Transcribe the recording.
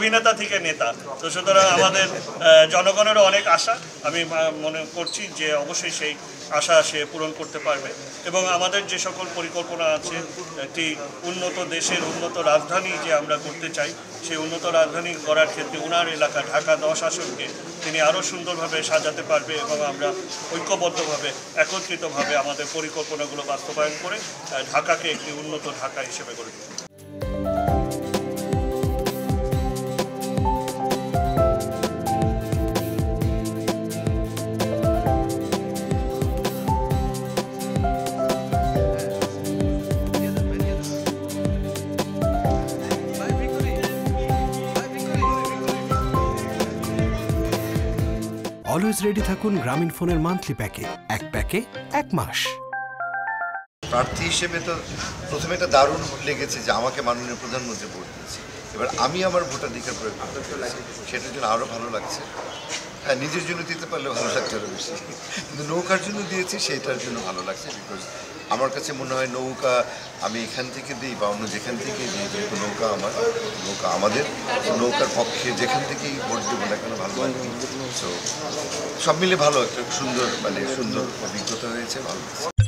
অভিনেতা থেকে নেতা। তো সুতরাং আমাদের জনগণেরও অনেক আশা, আমি মনে করছি যে অবশ্যই সেই আশা সে পূরণ করতে পারবে। এবং আমাদের যে সকল পরিকল্পনা আছে, একটি উন্নত দেশের উন্নত রাজধানী যে আমরা করতে চাই, সেই উন্নত রাজধানী করার ক্ষেত্রে ওনার এলাকা ঢাকা 10 আসনকে তিনি আরও সুন্দরভাবে সাজাতে পারবে এবং আমরা ঐক্যবদ্ধভাবে একত্রিতভাবে আমাদের পরিকল্পনাগুলো বাস্তবায়ন করে ঢাকাকে একটি উন্নত ঢাকা হিসেবে গড়ে তুলব। অলওয়েজ রেডি থাকুন গ্রামীণ ফোনের মান্থলি প্যাকে, এক প্যাকে 1 মাস। প্রার্থী হিসেবে তো প্রথমে এটা দারুণ লেগেছে যে আমাকে মাননীয় প্রধানমন্ত্রী ভোট দিয়েছে, এবার আমি আমার ভোটাধিকার প্রয়োগ করতে পেরেছি, সেটার জন্য আরও ভালো লাগছে। হ্যাঁ, নিজের জন্য দিতে পারলে ভালো লাগছে আরও বেশি, কিন্তু নৌকার জন্য দিয়েছি সেইটার জন্য ভালো লাগছে। বিকজ আমার কাছে মনে হয় নৌকা আমি এখান থেকে দিই বা অন্য যেখান থেকেই দিই, যেহেতু নৌকা আমার, নৌকা আমাদের, নৌকার পক্ষে যেখান থেকেই ভোট দেবো না কেন ভালো লাগবে। তো সব মিলে ভালো একটা সুন্দর অভিজ্ঞতা হয়েছে, ভালো লাগছে।